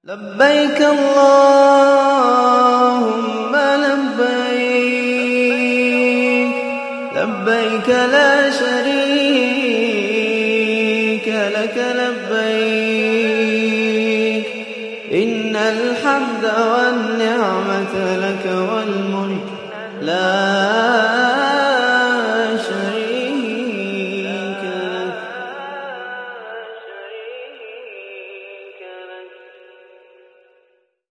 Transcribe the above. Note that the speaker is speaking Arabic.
لبيك اللهم لبيك، لبيك لا شريك لك لبيك، إن الحمد والنعمة لك والملك لا